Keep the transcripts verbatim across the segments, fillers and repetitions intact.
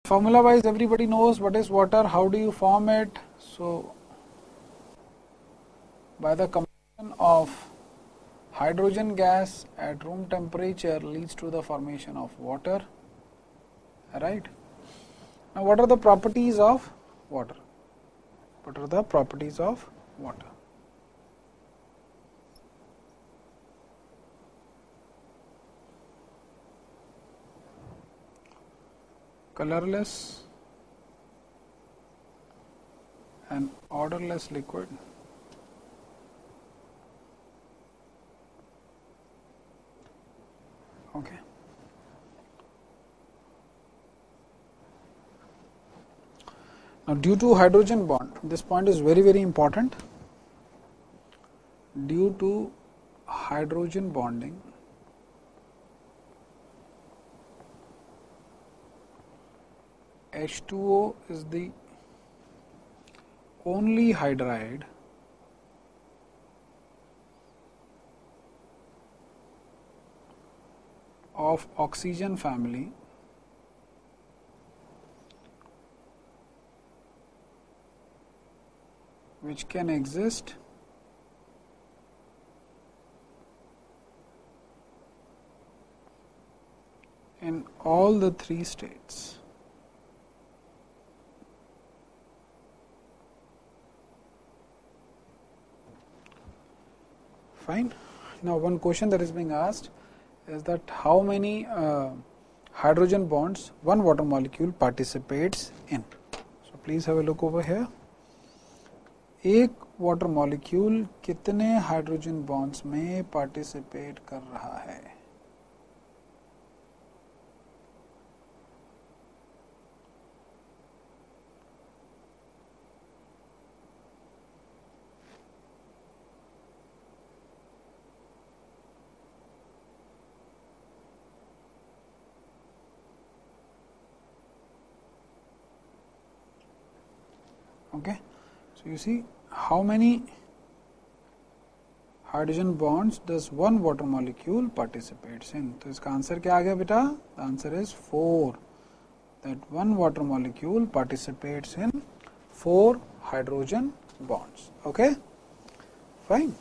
Formula wise, everybody knows what is water, how do you form it. So by the combustion of hydrogen gas at room temperature leads to the formation of water, right? Now what are the properties of water? What are the properties of water? Colorless and odorless liquid. Okay. Now due to hydrogen bond, this point is very very important. Due to hydrogen bonding, H two O is the only hydride of oxygen family which can exist in all the three states. Fine. Now one question that is being asked is that how many uh, hydrogen bonds one water molecule participates in. So please have a look over here. एक water molecule कितने hydrogen bonds में participate कर रहा है? Okay, so you see how many hydrogen bonds does one water molecule participates in. तो इसका answer क्या आ गया बेटा? The answer is four. That one water molecule participates in four hydrogen bonds. Okay, fine.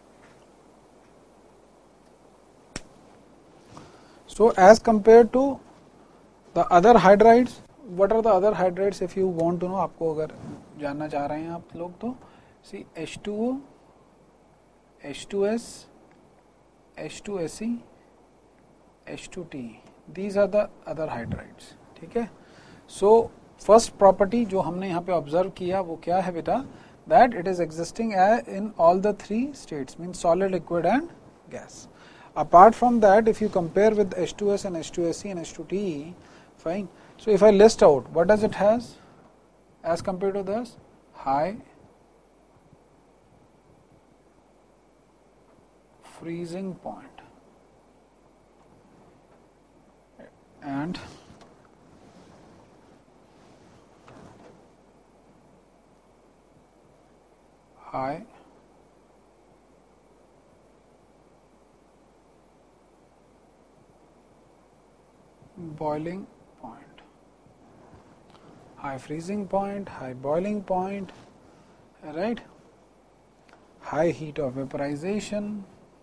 So as compared to the other hydrides, what are the other hydrides if you want to know? आपको अगर जानना चाह रहे हैं आप लोग तो see H two O, H two S, H two S E, H two T. These are the other hydrides. ठीक है. So first property जो हमने यहाँ पे observe किया वो क्या है बेटा? That it is existing in all the three states, means solid, liquid and gas. Apart from that, if you compare with H two S and H two S E and H two T, fine. So if I list out, what does it has as compared to this? High freezing point and high boiling point. High freezing point, high boiling point, right? High heat of vaporization,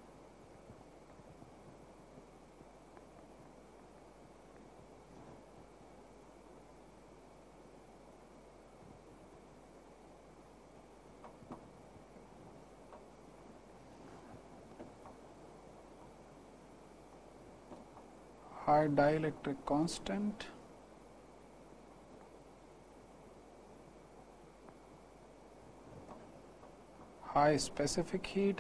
high dielectric constant, high specific heat,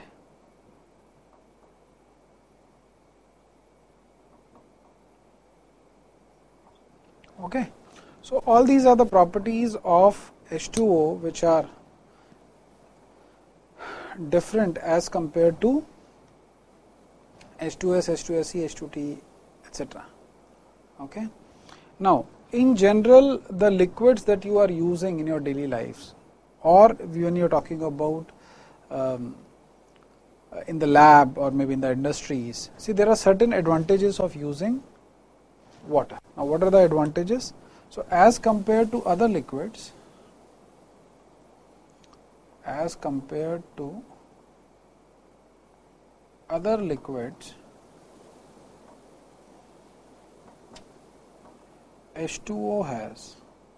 okay. So all these are the properties of H two O which are different as compared to H two S, H two S E, H two T, et cetera. Okay. Now, in general, the liquids that you are using in your daily lives, or when you are talking about um, in the lab or maybe in the industries, see there are certain advantages of using water. Now, what are the advantages? So as compared to other liquids, as compared to other liquids, H two O has,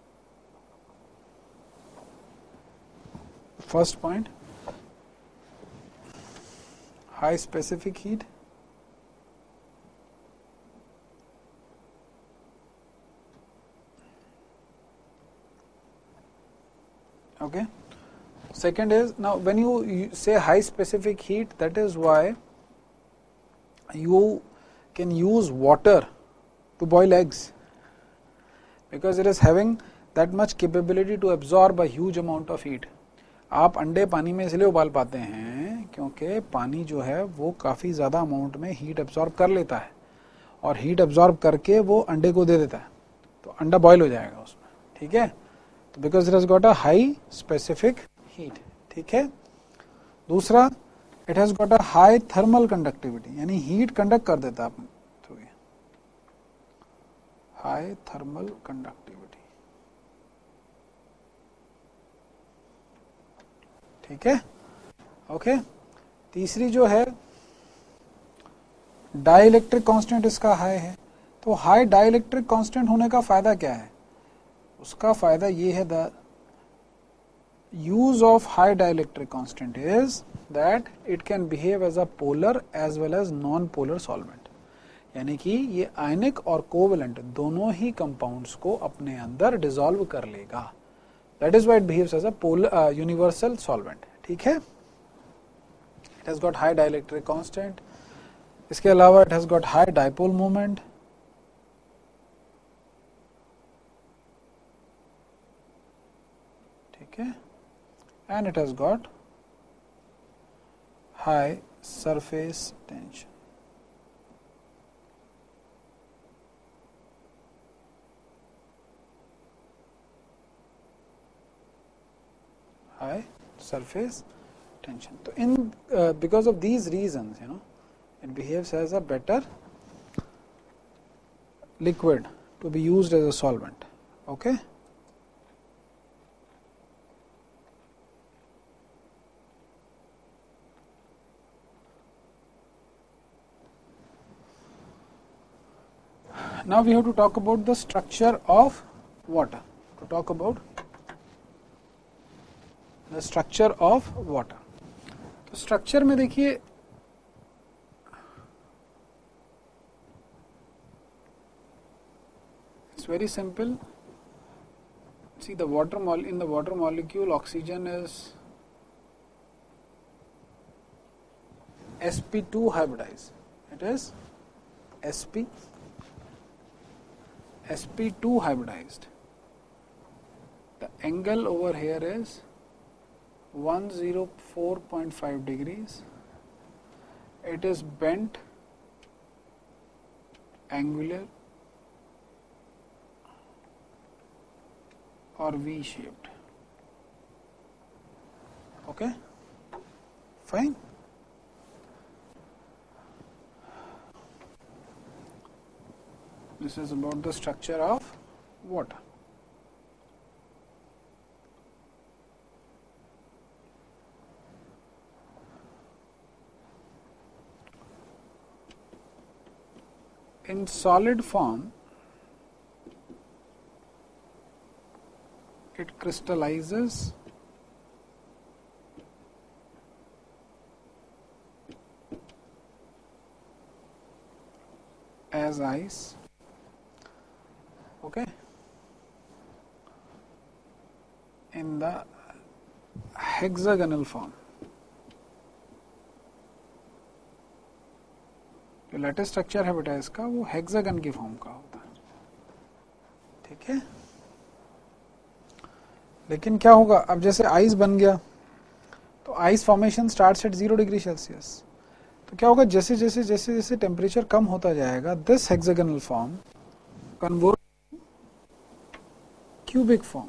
first point, high specific heat, okay. Second is, now when you, you say high specific heat, that is why you can use water to boil eggs, because it is having that much capability to absorb a huge amount of heat. आप अंडे पानी में इसलिए उबाल पाते हैं क्योंकि पानी जो है वो काफ़ी ज़्यादा अमाउंट में हीट एब्जॉर्ब कर लेता है और हीट एब्जॉर्ब करके वो अंडे को दे देता है, तो अंडा बॉयल हो जाएगा उसमें, ठीक है. तो because it has got a high specific heat, ठीक है. दूसरा, it has got a high thermal conductivity, यानी हीट कंडक्ट कर देता है अपने थ्रू, हाई थर्मल कंडक्टिविटी, ठीक है, ओके. तीसरी जो है, डाइलेक्ट्रिक कांस्टेंट इसका हाई है. तो हाई डाइलेक्ट्रिक कांस्टेंट होने का फायदा क्या है? उसका फायदा ये है, the use of high dielectric constant is that it can behave as a polar as well as non-polar solvent, यानी कि ये आयनिक और कोवेलेंट दोनों ही कंपाउंड्स को अपने अंदर डिसॉल्व कर लेगा. That is why it behaves as a polar universal solvent, ठीक है. It has got high dielectric constant. इसके अलावा it has got high dipole moment, ठीक है, and it has got high surface tension. High surface tension. So in uh, because of these reasons, you know, it behaves as a better liquid to be used as a solvent. Okay. Now we have to talk about the structure of water. To talk about the structure of water. तो structure में देखिए, it's very simple. See, the water mol in the water molecule, oxygen is S P two hybridized. It is S P S P two hybridized. The angle over here is one hundred four point five degrees. It is bent angular or V shaped. Okay, fine. This is about the structure of water. In solid form, it crystallizes as ice. Okay, in the hexagonal form. जो latest structure है बेटा इसका, वो hexagon की form का होता है, ठीक है. लेकिन क्या होगा, अब जैसे आइस बन गया तो ice formation starts at zero degree Celsius. तो क्या होगा, जैसे जैसे जैसे जैसे टेम्परेचर कम होता जाएगा, this hexagonal form convert cubic form.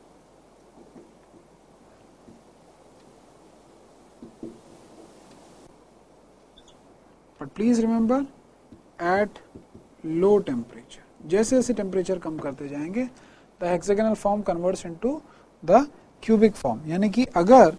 But please remember, at low temperature. जैसे जैसे टेम्परेचर कम करते जाएंगे the hexagonal form converts into the cubic form. यानी कि अगर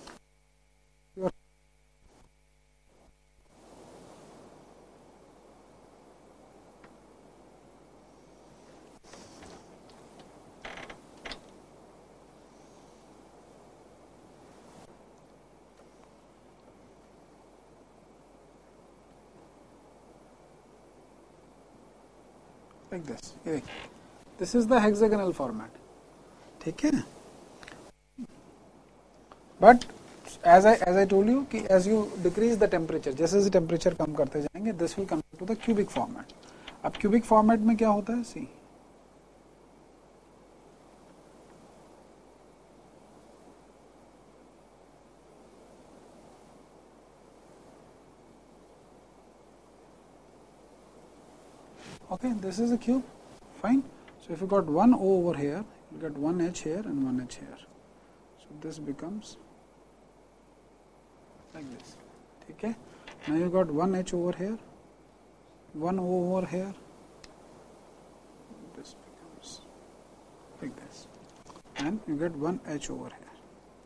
like this, this is the hexagonal format. ठीक है. But as I as I told you कि as you decrease the temperature, जैसे जैसे temperature कम करते जाएंगे, this will convert to the cubic format. अब cubic format में क्या होता है? See, okay, this is a cube, fine. So if you got one O over here, you got one H here and one H here. So this becomes like this. Okay. Now you got one H over here, one O over here. This becomes like this, and you get one H over here.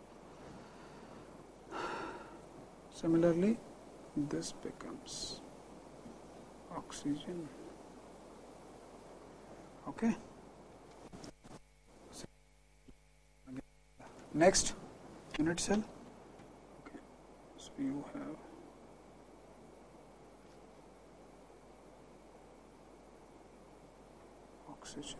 Similarly, this becomes oxygen. Okay. Next, unit cell. Okay. So you have oxygen.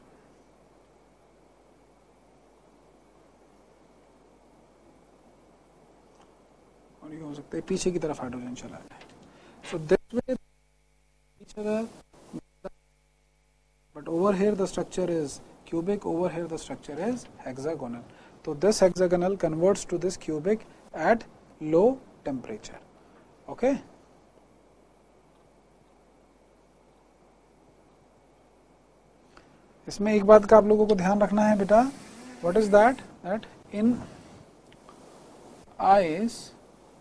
और ये हो सकता है पीछे की तरफ hydrogen चला जाए. So this way each other. But over here the structure is cubic, over here the structure is hexagonal. So this hexagonal converts to this cubic at low temperature. Okay. इसमें एक बात का आप लोगों को ध्यान रखना है बेटा. What is that? That in ice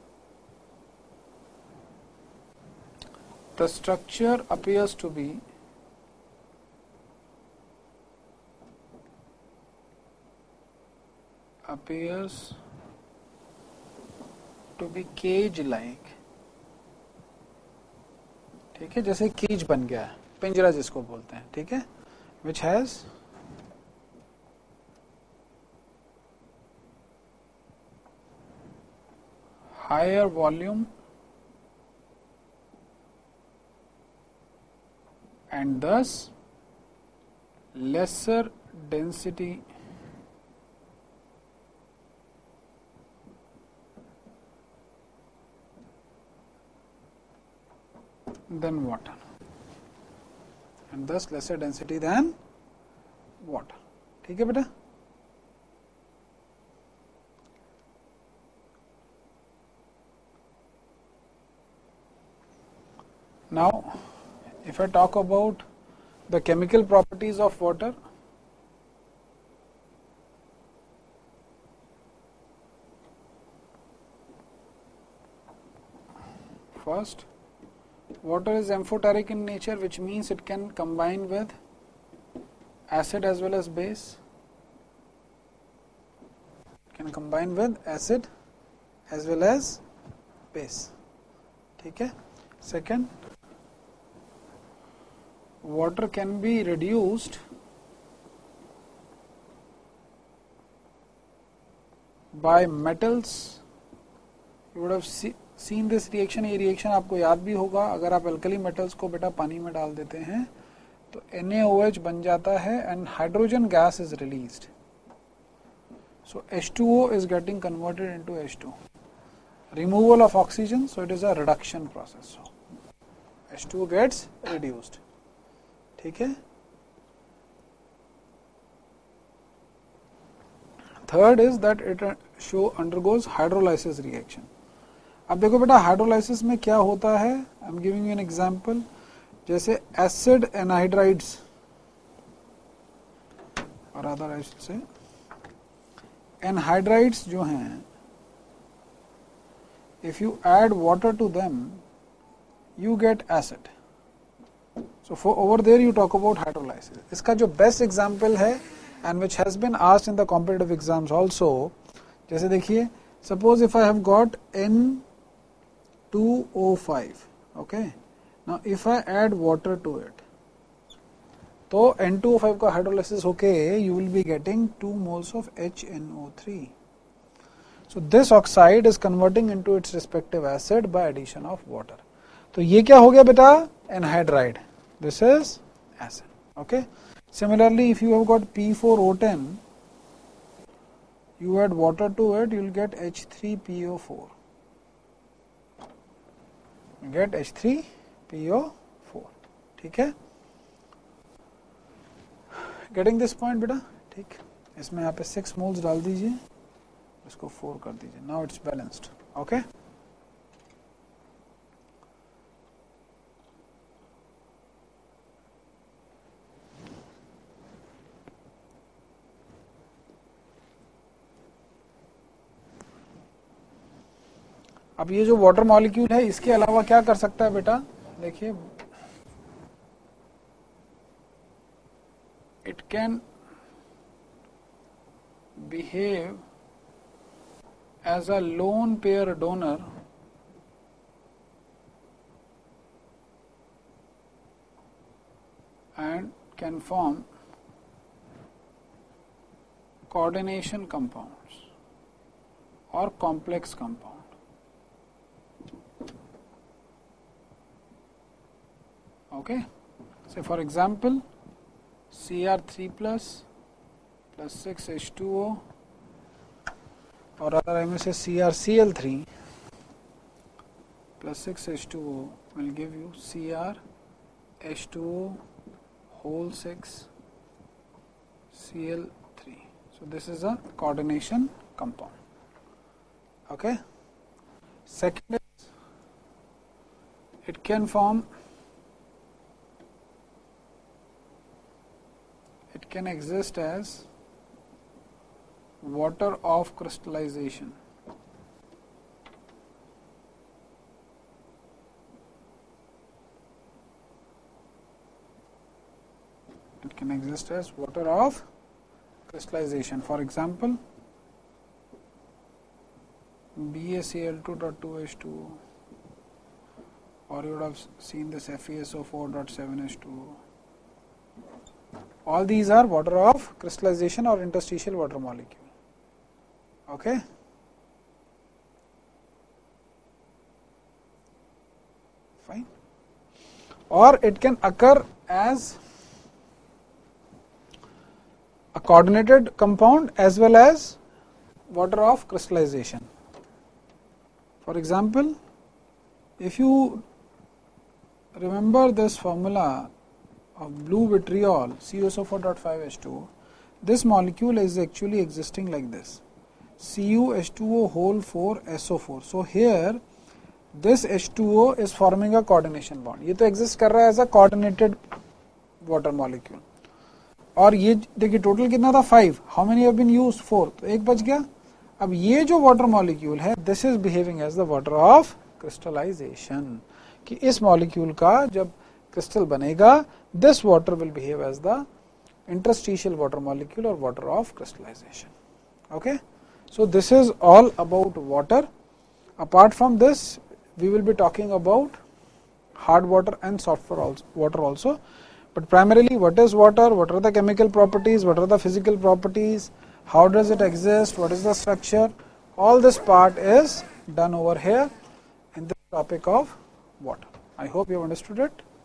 the structure appears to be appears to be cage like. ठीक है, जैसे केज बन गया है, पिंजरा जिसको बोलते हैं. ठीक है, which has higher volume and thus lesser density than water, and thus lesser density than water. ठीक है बेटा. Now if I talk about the chemical properties of water, first, water is amphoteric in nature, which means it can combine with acid as well as base. It can combine with acid as well as base. ठीक है. Second, water can be reduced by metals. You would have see, seen this reaction. ये reaction आपको याद भी होगा. अगर आप alkali metals को बेटा पानी में डाल देते हैं तो N A O H बन जाता है and hydrogen gas is released. So H two O is getting converted into H two. Removal of oxygen, so it is a reduction process. So H two O gets reduced. ठीक है. Third is that it show undergoes hydrolysis reaction. अब देखो बेटा hydrolysis में क्या होता है. I am giving you an example. जैसे एसिड एनहाइड्राइड्स और अदर एसिड से एनहाइड्राइड्स जो हैं, if you add water to them you get acid. So for over there you talk about hydrolysis. इसका जो बेस्ट एग्जांपल है and which has been asked in the competitive exams also. जैसे देखिए, suppose if I have got N two O five, okay, now if I add water to it, तो N two O five का hydrolysis होके you will be getting two moles of H N O three. So this oxide is converting into its respective acid by addition of water. तो ये क्या हो गया बेटा? Anhydride. This is acid. Okay. Similarly, if you have got P four O ten, you add water to it, you will get H three P O four. You get H three P O four. ठीक है? Getting this point बेटा? ठीक. इसमें यहाँ पे six moles डाल दीजिए, इसको four कर दीजिए. Now it's balanced. Okay? अब ये जो वाटर मॉलिक्यूल है इसके अलावा क्या कर सकता है बेटा? देखिए, it can behave as a lone pair donor and can form coordination compounds और complex compound. Okay, say for example, C R three plus plus six H two O, or rather I may say C R C L three plus six H two O will give you C R H two O whole six C L three. So this is a coordination compound. Okay. Second is, it can form it can exist as water of crystallization. It can exist as water of crystallization. For example, B A C L two dot two H two O, or you would have seen this F e S O four dot seven H two O. All these are water of crystallization or interstitial water molecule. Okay. Fine. Or it can occur as a coordinated compound as well as water of crystallization. For example, if you remember this formula of blue vitriol C O S O four dot five H two O, this molecule is actually existing like this, C U H two O whole four S O four. So here this H two O is forming a coordination bond. ये तो exist कर रहा है as a coordinated water molecule. और ये देखिए total कितना था five. How many have been used? four. तो एक बच गया. अब ये जो water molecule है, this is behaving as the water of crystallization. कि इस molecule का जब crystal बनेगा, this water will behave as the interstitial water molecule or water of crystallization. Okay. So this is all about water. Apart from this, we will be talking about hard water and soft water also. But primarily, what is water? What are the chemical properties? What are the physical properties? How does it exist? What is the structure? All this part is done over here in the topic of water. I hope you have understood it.